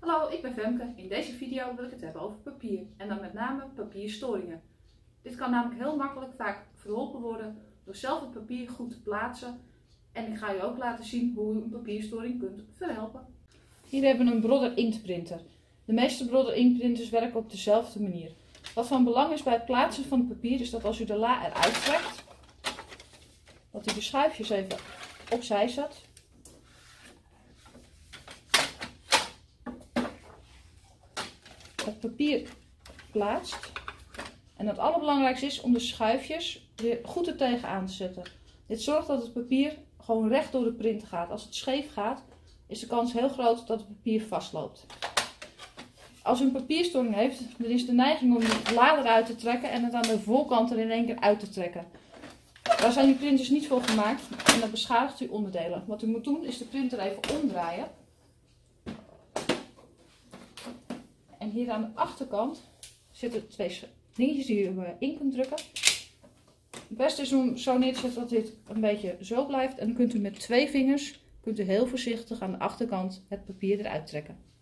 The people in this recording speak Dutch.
Hallo, ik ben Femke. In deze video wil ik het hebben over papier en dan met name papierstoringen. Dit kan namelijk heel makkelijk vaak verholpen worden door zelf het papier goed te plaatsen. En ik ga je ook laten zien hoe u een papierstoring kunt verhelpen. Hier hebben we een Brother Inktprinter. De meeste Brother Inktprinters werken op dezelfde manier. Wat van belang is bij het plaatsen van het papier is dat als u de la eruit trekt, dat u de schuifjes even opzij zet. Het papier plaatst. En het allerbelangrijkste is om de schuifjes weer goed er tegenaan te zetten. Dit zorgt dat het papier gewoon recht door de printer gaat. Als het scheef gaat, is de kans heel groot dat het papier vastloopt. Als u een papierstoring heeft, dan is de neiging om de la eruit te trekken en het aan de voorkant er in één keer uit te trekken. Daar zijn uw printers niet voor gemaakt en dat beschadigt uw onderdelen. Wat u moet doen is de printer even omdraaien. En hier aan de achterkant zitten twee dingetjes die u in kunt drukken. Het beste is om zo neer te zetten dat dit een beetje zo blijft. En dan kunt u met 2 vingers heel voorzichtig aan de achterkant het papier eruit trekken.